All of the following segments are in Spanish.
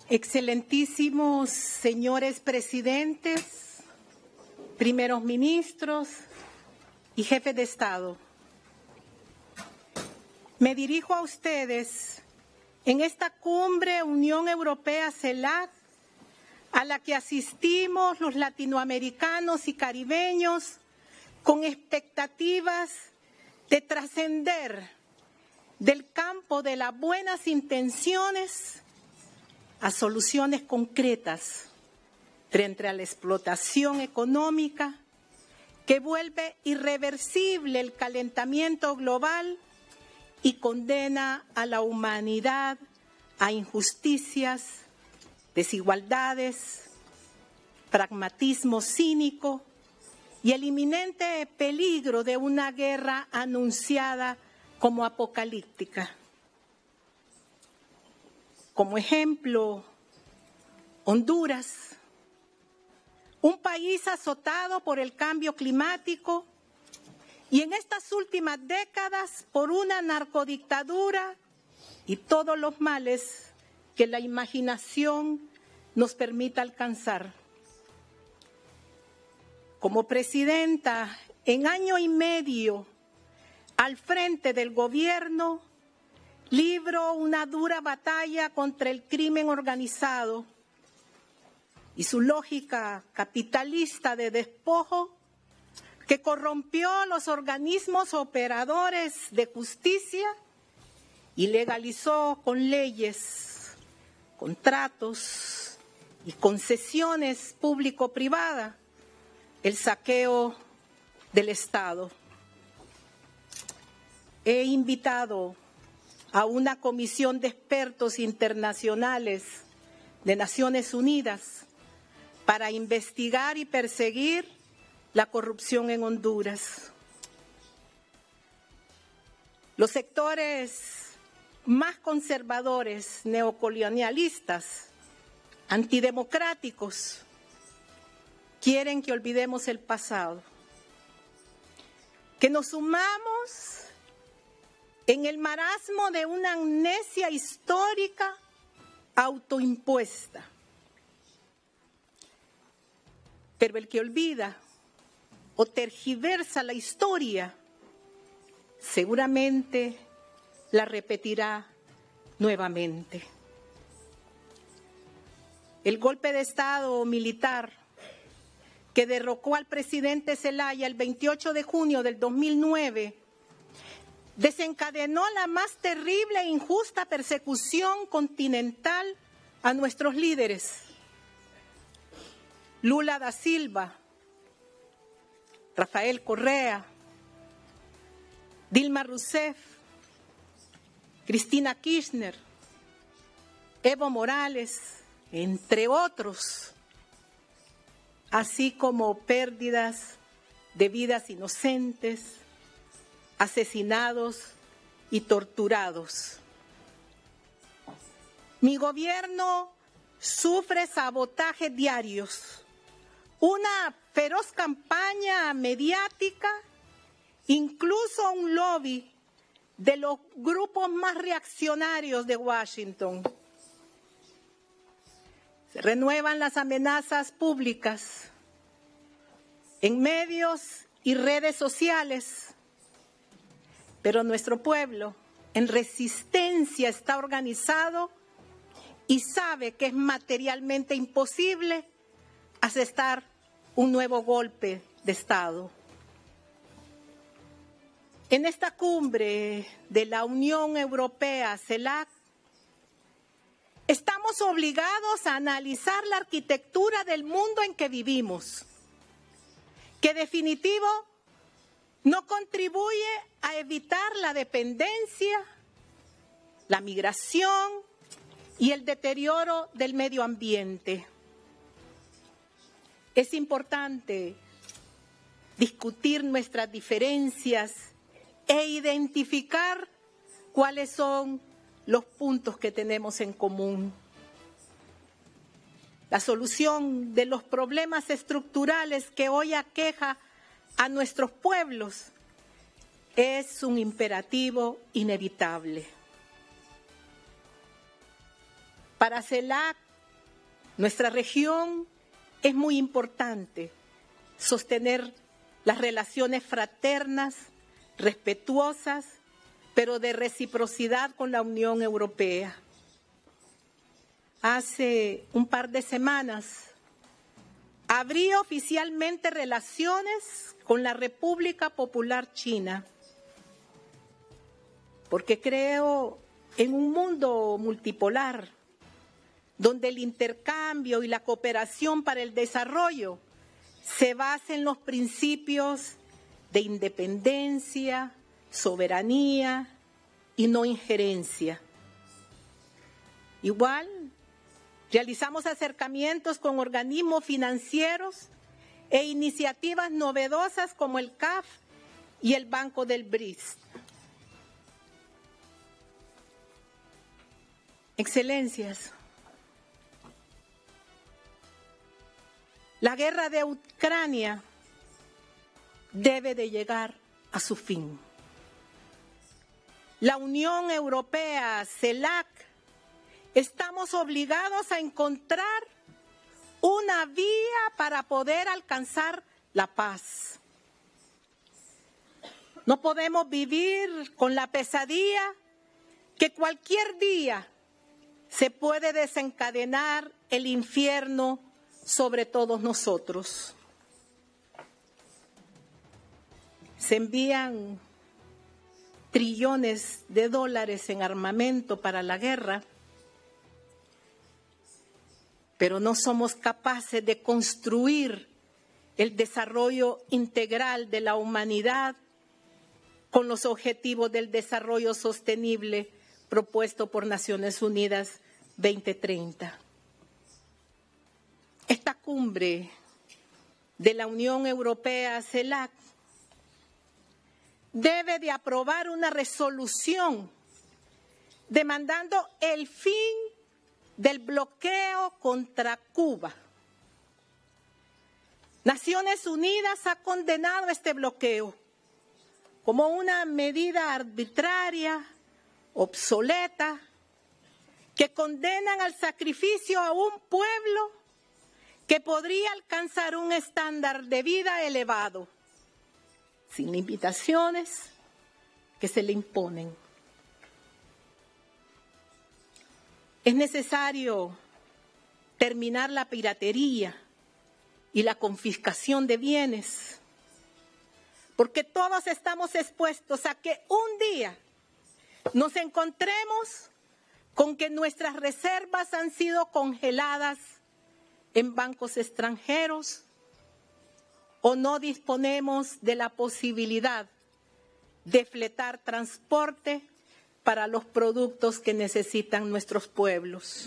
Excelentísimos señores presidentes, primeros ministros y jefes de Estado, me dirijo a ustedes en esta cumbre Unión Europea-CELAC, a la que asistimos los latinoamericanos y caribeños con expectativas de trascender del campo de las buenas intenciones a soluciones concretas frente a la explotación económica que vuelve irreversible el calentamiento global y condena a la humanidad a injusticias, desigualdades, pragmatismo cínico y el inminente peligro de una guerra anunciada como apocalíptica. Como ejemplo, Honduras, un país azotado por el cambio climático y en estas últimas décadas por una narcodictadura y todos los males que la imaginación nos permita alcanzar. Como presidenta, en año y medio al frente del gobierno, libro una dura batalla contra el crimen organizado y su lógica capitalista de despojo que corrompió los organismos operadores de justicia y legalizó con leyes, contratos y concesiones público-privadas el saqueo del Estado. He invitado a una comisión de expertos internacionales de Naciones Unidas para investigar y perseguir la corrupción en Honduras. Los sectores más conservadores, neocolonialistas, antidemocráticos, quieren que olvidemos el pasado, que nos sumamos en el marasmo de una amnesia histórica autoimpuesta. Pero el que olvida o tergiversa la historia, seguramente la repetirá nuevamente. El golpe de Estado militar que derrocó al presidente Zelaya el 28 de junio del 2009 desencadenó la más terrible e injusta persecución continental a nuestros líderes. Lula da Silva, Rafael Correa, Dilma Rousseff, Cristina Kirchner, Evo Morales, entre otros, así como pérdidas de vidas inocentes, asesinados y torturados. Mi gobierno sufre sabotajes diarios, una feroz campaña mediática, incluso un lobby de los grupos más reaccionarios de Washington. Se renuevan las amenazas públicas en medios y redes sociales, pero nuestro pueblo en resistencia está organizado y sabe que es materialmente imposible asestar un nuevo golpe de Estado. En esta cumbre de la Unión Europea-CELAC, estamos obligados a analizar la arquitectura del mundo en que vivimos, que definitivo no contribuye a evitar la dependencia, la migración y el deterioro del medio ambiente. Es importante discutir nuestras diferencias e identificar cuáles son los puntos que tenemos en común. La solución de los problemas estructurales que hoy aqueja a nuestros pueblos es un imperativo inevitable. Para CELAC Nuestra región es muy importante sostener las relaciones fraternas, respetuosas, pero de reciprocidad con la Unión Europea. Hace un par de semanas abrí oficialmente relaciones con la República Popular China, porque creo en un mundo multipolar, donde el intercambio y la cooperación para el desarrollo se basa en los principios de independencia, soberanía y no injerencia. Igual, realizamos acercamientos con organismos financieros e iniciativas novedosas como el CAF y el Banco del BRICS. Excelencias, la guerra de Ucrania debe de llegar a su fin. La Unión Europea, CELAC, estamos obligados a encontrar una vía para poder alcanzar la paz. No podemos vivir con la pesadilla que cualquier día se puede desencadenar el infierno sobre todos nosotros. Se envían trillones de dólares en armamento para la guerra, pero no somos capaces de construir el desarrollo integral de la humanidad con los objetivos del desarrollo sostenible propuesto por Naciones Unidas 2030. Esta cumbre de la Unión Europea, CELAC, debe de aprobar una resolución demandando el fin del bloqueo contra Cuba. Naciones Unidas ha condenado este bloqueo como una medida arbitraria, obsoleta, que condenan al sacrificio a un pueblo que podría alcanzar un estándar de vida elevado, sin limitaciones que se le imponen. Es necesario terminar la piratería y la confiscación de bienes, porque todos estamos expuestos a que un día nos encontremos con que nuestras reservas han sido congeladas en bancos extranjeros o no disponemos de la posibilidad de fletar transporte para los productos que necesitan nuestros pueblos.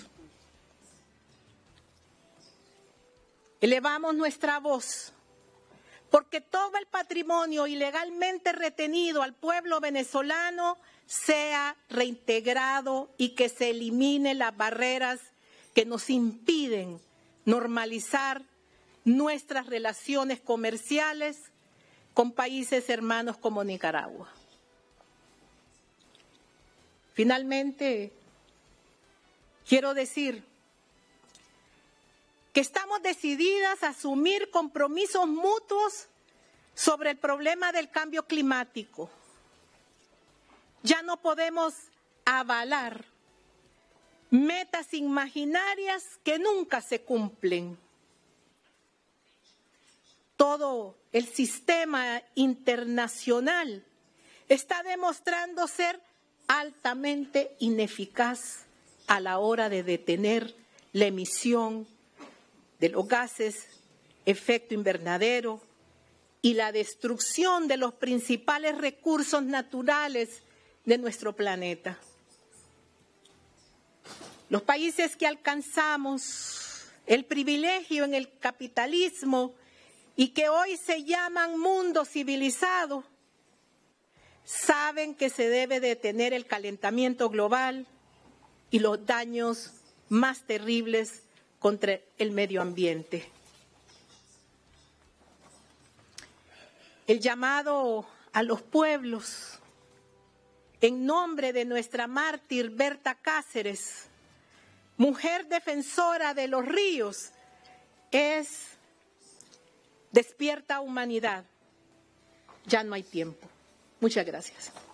Elevamos nuestra voz porque todo el patrimonio ilegalmente retenido al pueblo venezolano sea reintegrado y que se eliminen las barreras que nos impiden normalizar nuestras relaciones comerciales con países hermanos como Nicaragua. Finalmente, quiero decir que estamos decididas a asumir compromisos mutuos sobre el problema del cambio climático. Ya no podemos avalar metas imaginarias que nunca se cumplen. Todo el sistema internacional está demostrando ser altamente ineficaz a la hora de detener la emisión de los gases efecto invernadero y la destrucción de los principales recursos naturales de nuestro planeta. Los países que alcanzamos el privilegio en el capitalismo y que hoy se llaman mundo civilizado, saben que se debe detener el calentamiento global y los daños más terribles contra el medio ambiente. El llamado a los pueblos, en nombre de nuestra mártir Berta Cáceres, mujer defensora de los ríos, es despierta humanidad. Ya no hay tiempo. Muchas gracias.